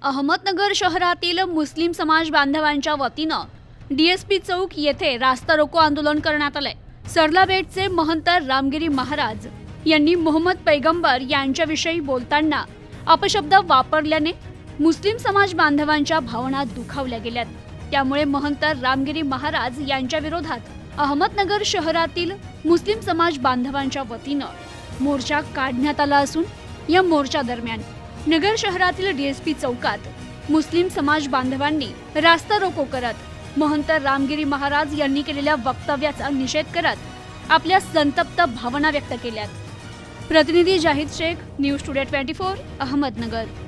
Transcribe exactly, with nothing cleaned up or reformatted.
अहमदनगर शहरातील मुस्लिम समाज बांधवांच्या वतीनं डीएसपी चौक येथे रास्ता रोको आंदोलन करण्यात आले। सरलाबेटचे महंत रामगिरी महाराज यांनी मोहम्मद पैगंबर यांच्याविषयी बोलताना अपशब्द वापरल्याने मुस्लिम समाज बांधवांच्या भावना दुखावल्या गेल्यात। त्यामुळे महंत रामगिरी महाराज यांच्या विरोधात अहमदनगर शहरातील मुस्लिम समाज बांधवांच्या वतीनं मोर्चा काढण्यात आला असून या मोर्चा दरम्यान नगर शहरातील डीएसपी चौकात मुस्लिम समाज बांधवांनी रास्ता रोको करत महंत रामगिरी महाराज यांनी केलेल्या वक्तव्याचा निषेध करत आपल्या संतप्त भावना व्यक्त केल्यात। प्रतिनिधी जाहिद शेख, न्यूज टुडे चोवीस, अहमदनगर।